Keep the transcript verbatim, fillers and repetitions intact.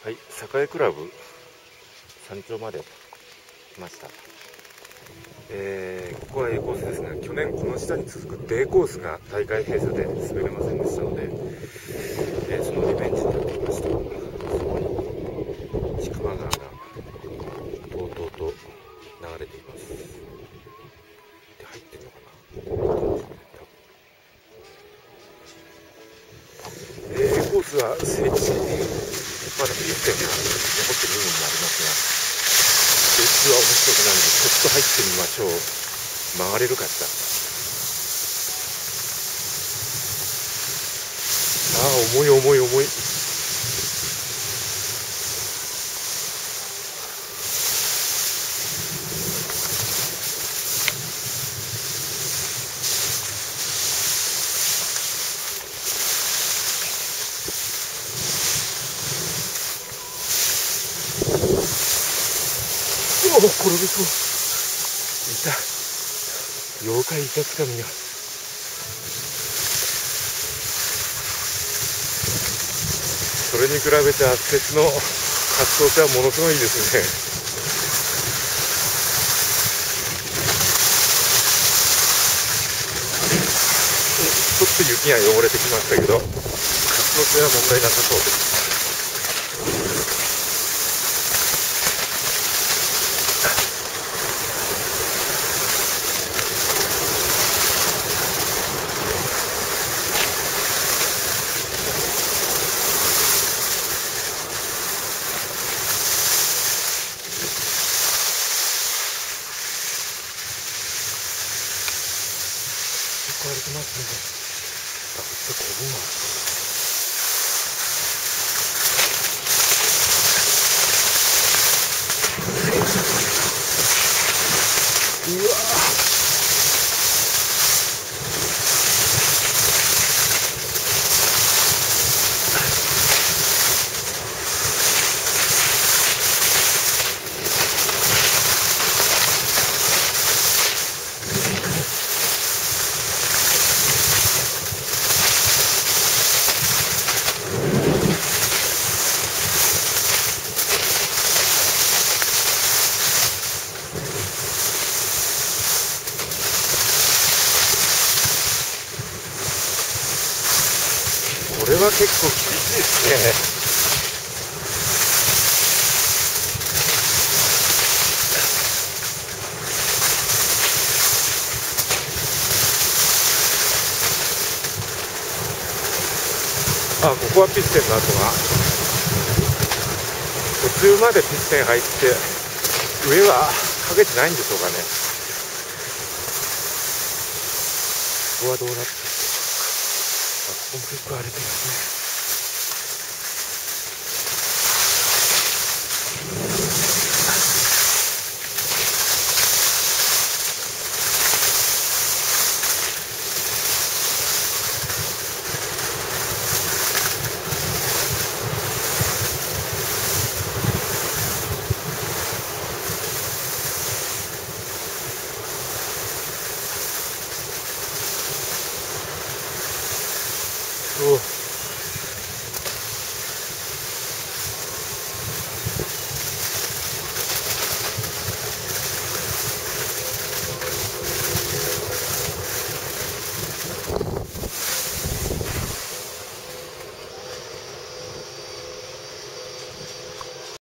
はい、栄クラブ山頂まで来ました。えー、ここは A コースですが、去年この下に続く D コースが大会閉鎖で滑れませんでしたので、えー、そのリベンジになってきました。そこに千曲川がとうとうと流れています。で、入ってるのかな。えー、コースは整地、まだピッテンが残っている部分もありますが、レースは面白くないので、ちょっと入ってみましょう。曲がれるかしら。ああ、重い重い重い。おお、転びそう。いた。妖怪イタつかみが。それに比べて圧雪の滑走性はものすごいですね。ちょっと雪が汚れてきましたけど、滑走性は問題なさそうです。結構歩きますね。あ、ちょっとこぶがある。うわー、これは結構厳しいですね。あ、ここはピステンの跡が途中までピステン入って上はかけてないんでしょうかね。ここはどうなってるんでしょうか。あ、ここも結構荒れてますね。お